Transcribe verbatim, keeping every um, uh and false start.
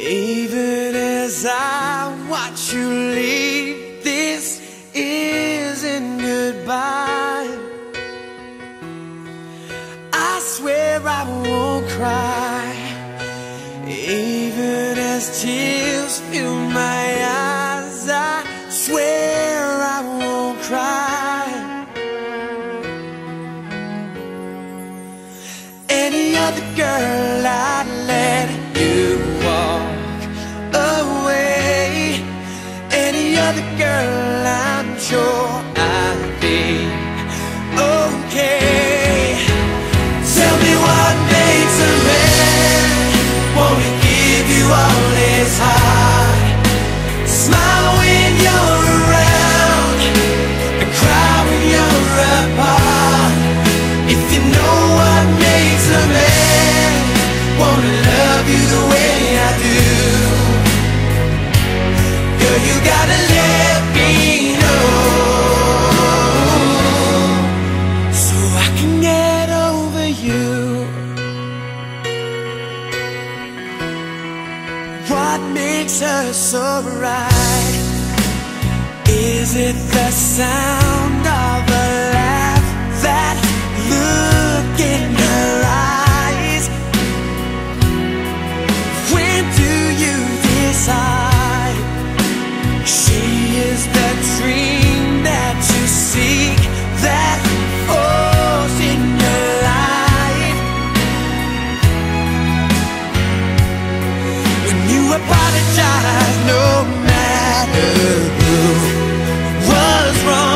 Even as I watch you leave, this isn't goodbye. I swear I won't cry, even as tears fill my eyes. I swear I won't cry. Any other girl I'd let you walk away. Any other girl I'm sure I'd be okay. Tell me what makes a man wanna give you all his heart, smile when you're around and cry when you're apart. If you know what makes a man wanna love you the way I do, girl, you gotta let me know, so I can get over you. What makes her so right? Is it the sound of a laugh, that look in her eyes? When do you decide she is the dream that you seek, that force in your life? When you apologize, no matter who was wrong,